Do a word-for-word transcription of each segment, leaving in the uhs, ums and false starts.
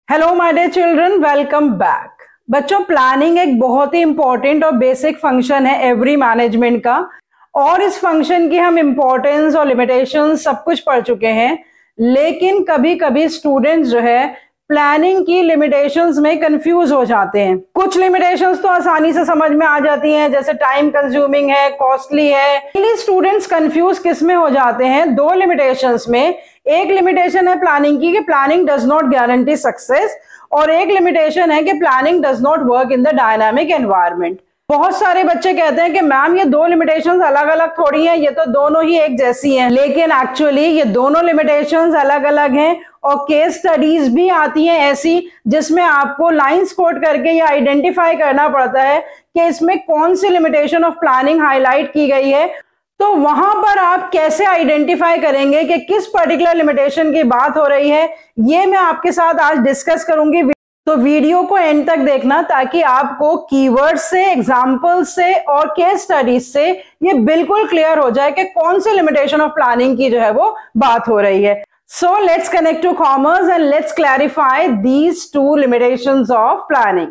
Hello my dear children, welcome back. बच्चों, planning एक बहुत ही इंपॉर्टेंट और बेसिक फंक्शन है एवरी मैनेजमेंट का, और इस फंक्शन की हम इंपॉर्टेंस और लिमिटेशंस सब कुछ पढ़ चुके हैं। लेकिन कभी कभी स्टूडेंट्स जो है प्लानिंग की लिमिटेशंस में कंफ्यूज हो जाते हैं। कुछ लिमिटेशंस तो आसानी से समझ में आ जाती हैं, जैसे टाइम कंज्यूमिंग है, कॉस्टली है। स्टूडेंट्स कंफ्यूज किस में हो जाते हैं? दो लिमिटेशंस में। एक लिमिटेशन है प्लानिंग की कि planning does not guarantee success, और एक लिमिटेशन है कि planning does not work in the dynamic environment. बहुत सारे बच्चे कहते हैं कि मैम ये दो लिमिटेशंस अलग अलग थोड़ी हैं, ये तो दोनों ही एक जैसी हैं। लेकिन एक्चुअली ये दोनों लिमिटेशंस अलग अलग हैं, और केस स्टडीज भी आती हैं ऐसी जिसमें आपको लाइंस कोट करके ये आइडेंटिफाई करना पड़ता है कि इसमें कौन सी लिमिटेशन ऑफ प्लानिंग हाईलाइट की गई है। तो वहां पर आप कैसे आइडेंटिफाई करेंगे कि किस पर्टिकुलर लिमिटेशन की बात हो रही है, ये मैं आपके साथ आज डिस्कस करूंगी। तो वीडियो को एंड तक देखना ताकि आपको कीवर्ड से, एग्जाम्पल से और केस स्टडीज से ये बिल्कुल क्लियर हो जाए कि कौन सी लिमिटेशन ऑफ प्लानिंग की जो है वो बात हो रही है। So let's connect to commerce and let's clarify these two limitations of planning.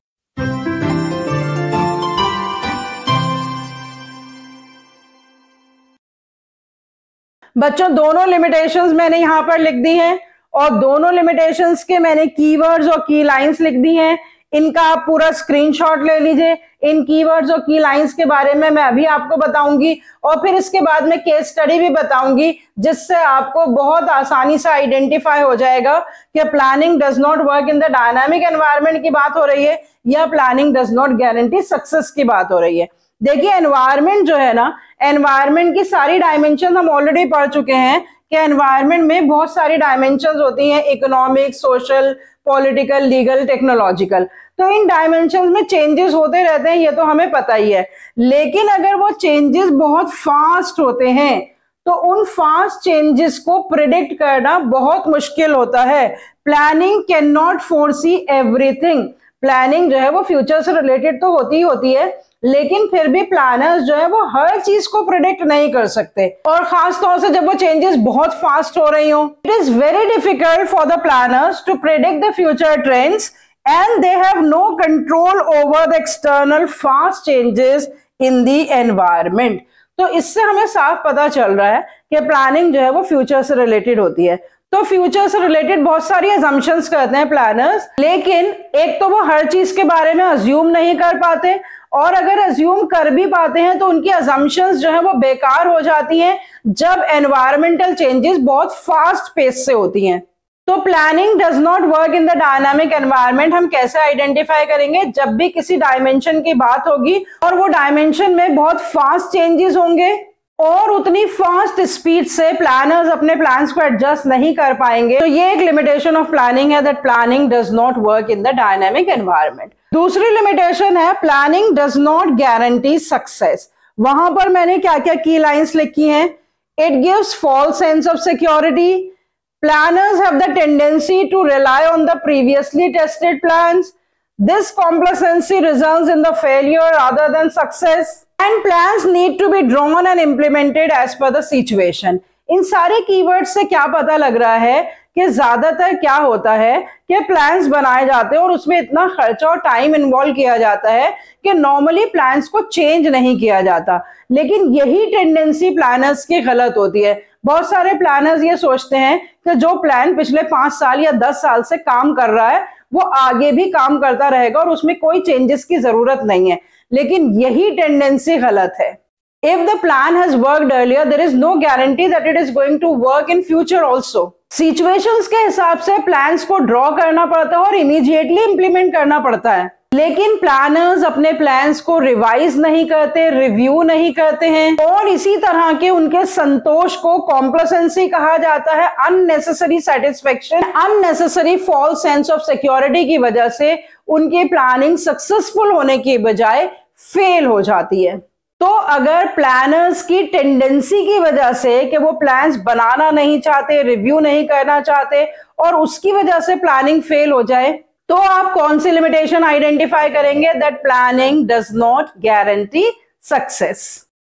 बच्चों, दोनों लिमिटेशंस मैंने यहां पर लिख दी हैं, और दोनों लिमिटेशंस के मैंने कीवर्ड्स और की लाइंस लिख दी हैं। इनका आप पूरा स्क्रीनशॉट ले लीजिए। इन कीवर्ड्स और की लाइंस के बारे में मैं अभी आपको बताऊंगी, और फिर इसके बाद में केस स्टडी भी बताऊंगी, जिससे आपको बहुत आसानी से आइडेंटिफाई हो जाएगा कि planning does not work in the dynamic environment की बात हो रही है या planning does not guarantee success की बात हो रही है। देखिए, एनवायरनमेंट जो है ना, एनवायरनमेंट की सारी डायमेंशन हम ऑलरेडी पढ़ चुके हैं कि एनवायरनमेंट में बहुत सारी डायमेंशंस होती हैं, economic, social, political, legal, technological. तो इन डायमेंशंस में चेंजेस होते रहते हैं, ये तो हमें पता ही है। लेकिन अगर वो चेंजेस बहुत फास्ट होते हैं तो उन फास्ट चेंजेस को प्रिडिक्ट करना बहुत मुश्किल होता है। Planning can not foresee everything. Planning जो है वो फ्यूचर से रिलेटेड तो होती ही होती है, लेकिन फिर भी प्लानर्स जो है वो हर चीज को प्रिडिक्ट नहीं कर सकते, और खास तौर से जब वो चेंजेस बहुत फास्ट हो रही हो। It is very difficult for the planners to predict the future trends, and they have no control over the external fast changes in the environment. तो इससे हमें साफ पता चल रहा है कि प्लानिंग जो है वो फ्यूचर से रिलेटेड होती है। तो फ्यूचर से रिलेटेड बहुत सारी अजम्पशंस करते हैं प्लानर्स, लेकिन एक तो वो हर चीज के बारे में अज्यूम नहीं कर पाते, और अगर अज्यूम कर भी पाते हैं तो उनकी अजम्पशंस जो है वो बेकार हो जाती हैं जब एनवायरमेंटल चेंजेस बहुत फास्ट पेस से होती हैं। तो planning does not work in the dynamic environment हम कैसे आइडेंटिफाई करेंगे? जब भी किसी डायमेंशन की बात होगी और वो डायमेंशन में बहुत फास्ट चेंजेस होंगे, और उतनी फास्ट स्पीड से प्लानर्स अपने प्लान्स को एडजस्ट नहीं कर पाएंगे, तो ये एक लिमिटेशन ऑफ प्लानिंग है, that planning does not work in the dynamic environment. दूसरी लिमिटेशन है planning does not guarantee success. वहां पर मैंने क्या क्या की लाइंस लिखी हैं? It gives false sense of security, planners have the tendency to rely on the previously tested plans, this complacency results in the failure rather than success, and plans need to be drawn and implemented as per the situation। इन सारे keyword से क्या पता लग रहा है कि ज्यादातर क्या होता है कि प्लान्स बनाए जाते हैं और उसमें इतना खर्चा और टाइम इन्वॉल्व किया जाता है कि नॉर्मली प्लान्स को चेंज नहीं किया जाता। लेकिन यही टेंडेंसी प्लानर्स की गलत होती है। बहुत सारे प्लानर्स ये सोचते हैं कि जो प्लान पिछले पांच साल या दस साल से काम कर रहा है वो आगे भी काम करता रहेगा और उसमें कोई चेंजेस की जरूरत नहीं है, लेकिन यही टेंडेंसी गलत है। If the plan has worked earlier, there is no guarantee that it is going to work in future also। Situations के हिसाब से प्लान्स को ड्रॉ करना पड़ता है और इमीडिएटली इंप्लीमेंट करना पड़ता है, लेकिन प्लानर्स अपने प्लान्स को रिवाइज नहीं करते, रिव्यू नहीं करते हैं, और इसी तरह के उनके संतोष को कॉम्प्लेसेंसी कहा जाता है। Unnecessary satisfaction, unnecessary false sense of security की वजह से उनकी प्लानिंग सक्सेसफुल होने की बजाय फेल हो जाती है। तो अगर प्लानर्स की टेंडेंसी की वजह से कि वो प्लान्स बनाना नहीं चाहते, रिव्यू नहीं करना चाहते, और उसकी वजह से प्लानिंग फेल हो जाए, तो आप कौन सी लिमिटेशन आइडेंटिफाई करेंगे? That planning does not guarantee success.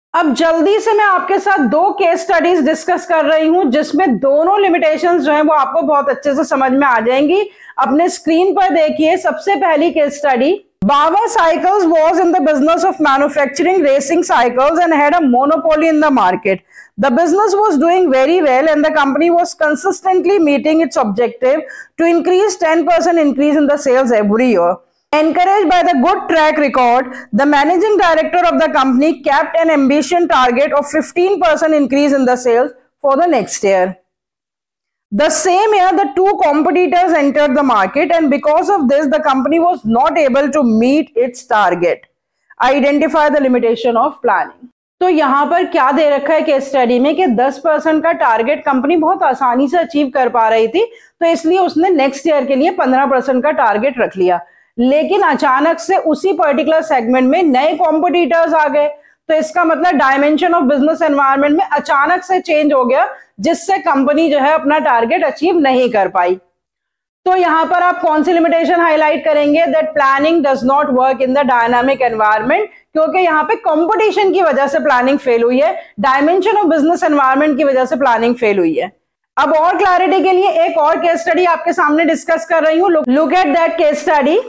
अब जल्दी से मैं आपके साथ दो केस स्टडीज डिस्कस कर रही हूं जिसमें दोनों लिमिटेशंस जो हैं वो आपको बहुत अच्छे से समझ में आ जाएंगी। अपने स्क्रीन पर देखिए सबसे पहली case study. Bauer Cycles was in the business of manufacturing racing cycles and had a monopoly in the market. The business was doing very well and the company was consistently meeting its objective to increase ten percent increase in the sales every year. Encouraged by the good track record, the managing director of the company kept an ambitious target of fifteen percent increase in the sales for the next year. The same year, the two competitors entered the market and because of this, the company was not able to meet its target. Identify the limitation of planning. तो यहाँ पर क्या दे रखा है case study में कि दस percent का टारगेट कंपनी बहुत आसानी से अचीव कर पा रही थी, तो इसलिए उसने नेक्स्ट ईयर के लिए पंद्रह परसेंट का टारगेट रख लिया। लेकिन अचानक से उसी पर्टिकुलर सेगमेंट में नए कॉम्पिटिटर्स आ गए, तो इसका मतलब डायमेंशन ऑफ बिजनेस एनवायरनमेंट में अचानक से चेंज हो गया, जिससे कंपनी जो है अपना टारगेट अचीव नहीं कर पाई। तो यहां पर आप कौन सी लिमिटेशन हाईलाइट करेंगे? That planning does not work in the dynamic environment, क्योंकि यहां पे कंपटीशन की वजह से प्लानिंग फेल हुई है, डायमेंशन ऑफ बिजनेस एनवायरनमेंट की वजह से प्लानिंग फेल हुई है। अब और क्लैरिटी के लिए एक और केस स्टडी आपके सामने डिस्कस कर रही हूं। Look at that case study.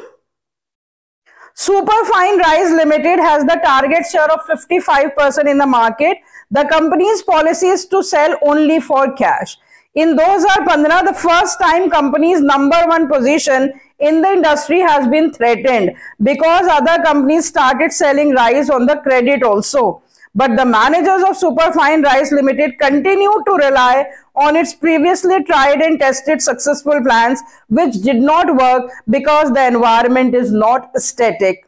Superfine Rice Limited has the target share of fifty-five percent in the market. The company's policy is to sell only for cash. In दो हज़ार पंद्रह, the first time company's number one position in the industry has been threatened because other companies started selling rice on the credit also. But the managers of Superfine Rice Limited continue to rely on its previously tried and tested successful plans, which did not work because the environment is not static.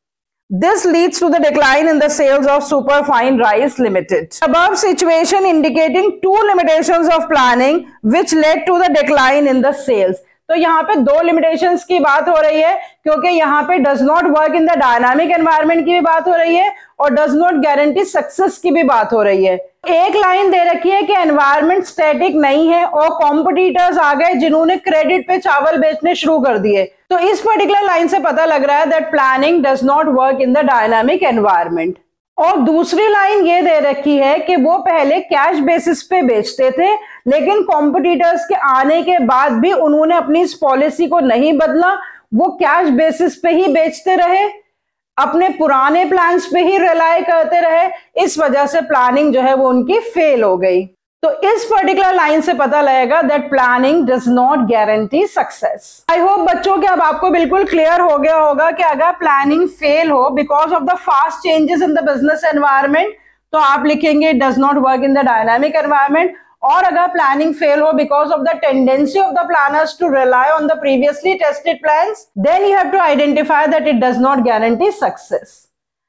This leads to the decline in the sales of Superfine Rice Limited. Above situation indicating two limitations of planning which led to the decline in the sales. तो यहाँ पे दो limitations की बात हो रही है, क्योंकि यहाँ पे does not work in the dynamic environment की भी बात हो रही है और डज नॉट गारंटी सक्सेस की भी बात हो रही है। एक लाइन दे रखी है कि एनवायरनमेंट स्टैटिक नहीं है और कॉम्पिटिटर्स आ गए जिन्होंने क्रेडिट पे चावल बेचने शुरू कर दिए। तो इस पर्टिकुलर लाइन से पता लग रहा है that planning does not work in the dynamic environment. और दूसरी लाइन ये दे रखी है कि वो पहले कैश बेसिस पे बेचते थे, लेकिन कॉम्पिटिटर्स के आने के बाद भी उन्होंने अपनी इस पॉलिसी को नहीं बदला, वो कैश बेसिस पे ही बेचते रहे, अपने पुराने प्लान्स पे ही रिलाय करते रहे। इस वजह से प्लानिंग जो है वो उनकी फेल हो गई। तो इस पर्टिकुलर लाइन से पता लगेगा that planning does not guarantee success. I hope बच्चों के अब आपको बिल्कुल क्लियर हो गया होगा कि अगर प्लानिंग फेल हो because of the fast changes in the business environment, तो आप लिखेंगे does not work in the dynamic environment. और अगर प्लानिंग फेल हो because of the tendency of the planners to rely on the previously tested plans, then you have to identify that it does not guarantee success.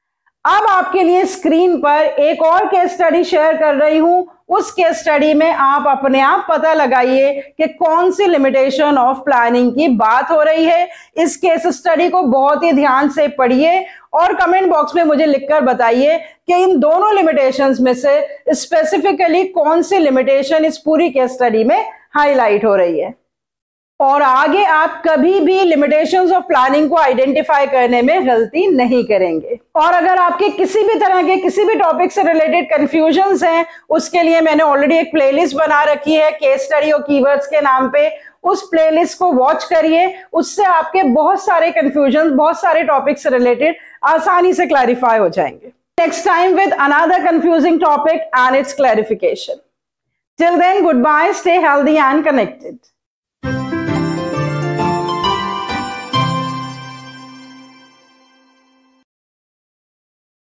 अब आपके लिए screen पर एक और case study share कर रही हूं। उस केस स्टडी में आप अपने आप पता लगाइए कि कौन सी लिमिटेशन ऑफ प्लानिंग की बात हो रही है। इस केस स्टडी को बहुत ही ध्यान से पढ़िए और कमेंट बॉक्स में मुझे लिखकर बताइए कि इन दोनों लिमिटेशंस में से स्पेसिफिकली कौन सी लिमिटेशन इस पूरी केस स्टडी में हाईलाइट हो रही है। और आगे आप कभी भी लिमिटेशंस ऑफ प्लानिंग को आइडेंटिफाई करने में गलती नहीं करेंगे। और अगर आपके किसी भी तरह के किसी भी टॉपिक से रिलेटेड कंफ्यूजन्स हैं, उसके लिए मैंने ऑलरेडी एक प्लेलिस्ट बना रखी है केस स्टडी और कीवर्ड्स के नाम पे। उस प्लेलिस्ट को वॉच करिए, उससे आपके बहुत सारे कंफ्यूजन, बहुत सारे टॉपिक से रिलेटेड आसानी से क्लैरिफाई हो जाएंगे। Next time with another confusing topic and its clarification. Till then, goodbye, stay healthy and connected.